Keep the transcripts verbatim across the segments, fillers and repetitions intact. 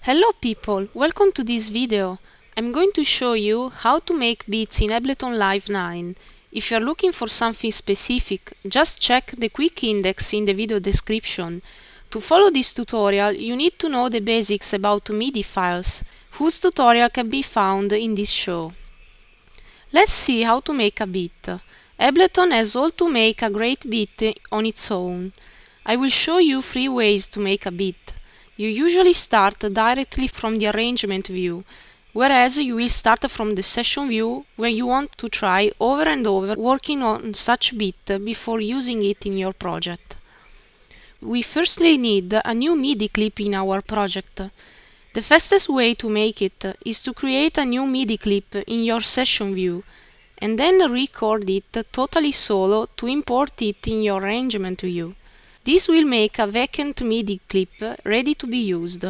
Hello people, welcome to this video. I'm going to show you how to make beats in Ableton Live nine. If you're looking for something specific, just check the quick index in the video description. To follow this tutorial, you need to know the basics about MIDI files, whose tutorial can be found in this show. Let's see how to make a beat. Ableton has all to make a great beat on its own. I will show you three ways to make a beat. You usually start directly from the arrangement view, whereas you will start from the session view when you want to try over and over working on such beat before using it in your project. We firstly need a new MIDI clip in our project. The fastest way to make it is to create a new MIDI clip in your session view, and then record it totally solo to import it in your arrangement view. This will make a vacant MIDI clip ready to be used.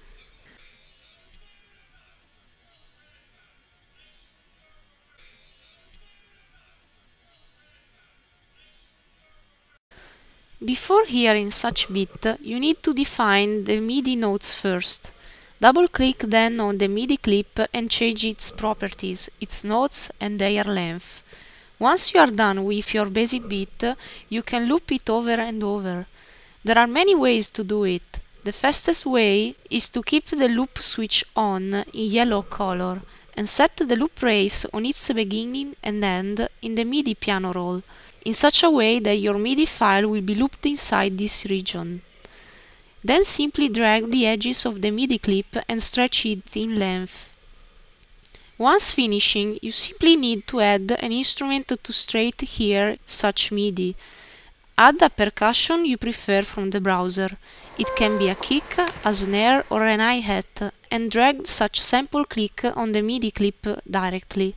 Before hearing such beat, you need to define the MIDI notes first. Double-click then on the MIDI clip and change its properties, its notes and their length. Once you are done with your basic beat, you can loop it over and over. There are many ways to do it. The fastest way is to keep the loop switch on in yellow color and set the loop race on its beginning and end in the MIDI piano roll, in such a way that your MIDI file will be looped inside this region. Then simply drag the edges of the MIDI clip and stretch it in length. Once finishing, you simply need to add an instrument to straight hear such MIDI. Add a percussion you prefer from the browser. It can be a kick, a snare or an hi-hat, and drag such sample click on the MIDI clip directly.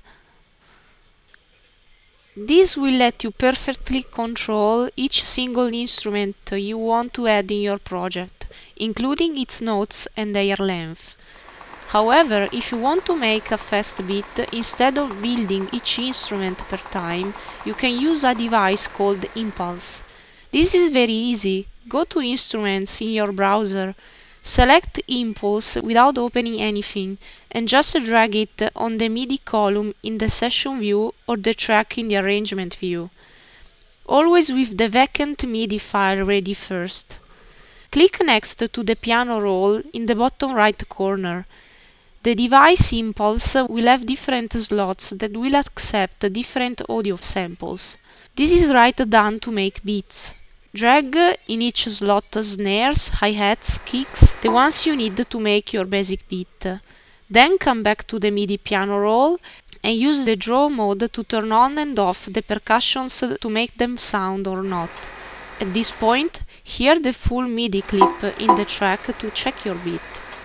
This will let you perfectly control each single instrument you want to add in your project, including its notes and their length. However, if you want to make a fast beat, instead of building each instrument per time, you can use a device called Impulse. This is very easy. Go to Instruments in your browser, select Impulse without opening anything, and just drag it on the MIDI column in the session view or the track in the arrangement view. Always with the vacant MIDI file ready first. Click next to the piano roll in the bottom right corner. The device Impulse will have different slots that will accept different audio samples. This is right done to make beats. Drag in each slot snares, hi-hats, kicks, the ones you need to make your basic beat. Then come back to the MIDI piano roll and use the draw mode to turn on and off the percussions to make them sound or not. At this point, hear the full MIDI clip in the track to check your beat.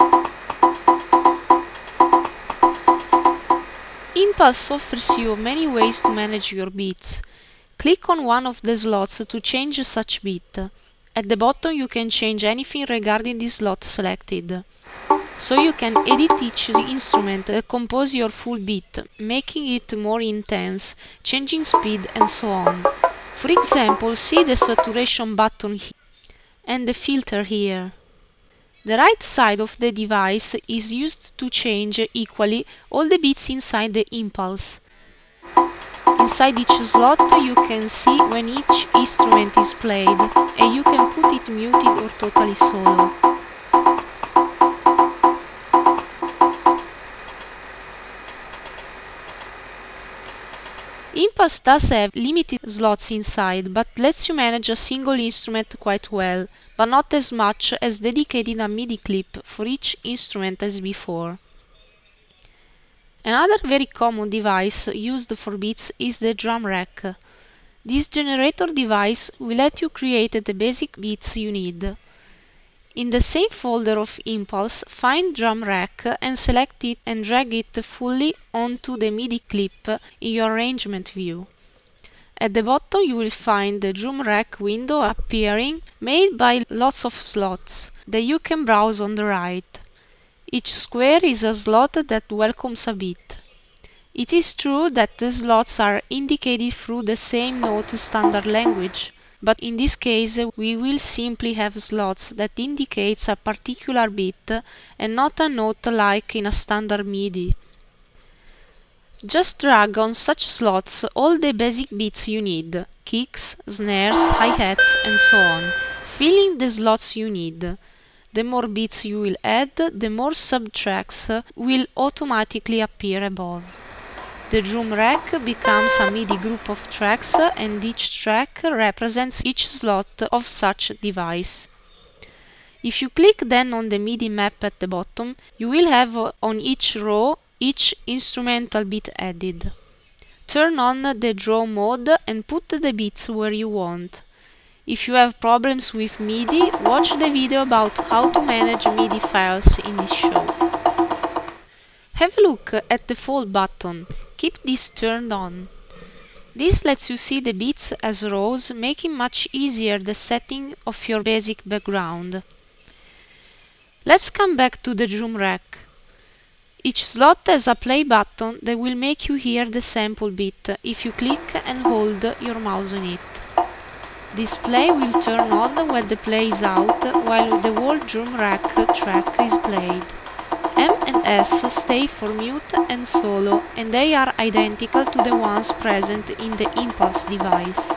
Impulse offers you many ways to manage your beats. Click on one of the slots to change such beat. At the bottom you can change anything regarding the slot selected. So you can edit each instrument and compose your full beat, making it more intense, changing speed and so on. For example, see the saturation button here and the filter here. The right side of the device is used to change equally all the beats inside the Impulse. Inside each slot you can see when each instrument is played, and you can put it muted or totally solo. Impulse does have limited slots inside, but lets you manage a single instrument quite well, but not as much as dedicating a MIDI clip for each instrument as before. Another very common device used for beats is the drum rack. This generator device will let you create the basic beats you need. In the same folder of Impulse, find drum rack and select it and drag it fully onto the MIDI clip in your arrangement view. At the bottom you will find the drum rack window appearing, made by lots of slots that you can browse on the right. Each square is a slot that welcomes a beat. It is true that the slots are indicated through the same note standard language, but in this case we will simply have slots that indicates a particular beat and not a note like in a standard MIDI. Just drag on such slots all the basic beats you need, kicks, snares, hi-hats and so on, filling the slots you need. The more beats you will add, the more sub-tracks will automatically appear above. The drum rack becomes a MIDI group of tracks and each track represents each slot of such device. If you click then on the MIDI map at the bottom, you will have on each row each instrumental beat added. Turn on the draw mode and put the beats where you want. If you have problems with MIDI, watch the video about how to manage MIDI files in this show. Have a look at the fold button. Keep this turned on. This lets you see the beats as rows, making much easier the setting of your basic background. Let's come back to the drum rack. Each slot has a play button that will make you hear the sample beat if you click and hold your mouse on it. This play will turn on when the play is out, while the whole drum rack track is played. M and S stay for mute and solo, and they are identical to the ones present in the impulse device.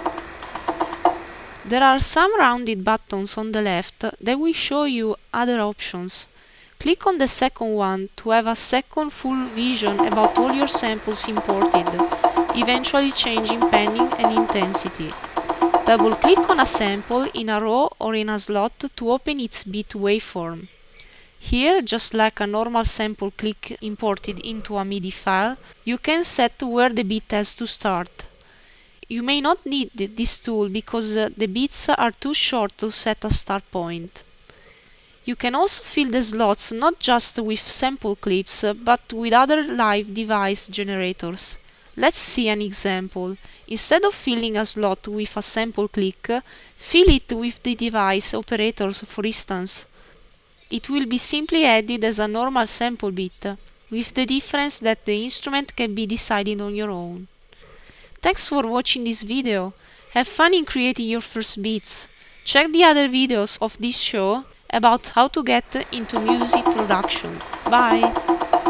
There are some rounded buttons on the left that will show you other options. Click on the second one to have a second full vision about all your samples imported, eventually changing panning and intensity. Double-click on a sample in a row or in a slot to open its beat waveform. Here, just like a normal sample click imported into a MIDI file, you can set where the beat has to start. You may not need this tool because the beats are too short to set a start point. You can also fill the slots not just with sample clips, but with other live device generators. Let's see an example. Instead of filling a slot with a sample click, fill it with the device operators, for instance. It will be simply added as a normal sample beat, with the difference that the instrument can be decided on your own. Thanks for watching this video. Have fun in creating your first beats. Check the other videos of this show about how to get into music production. Bye!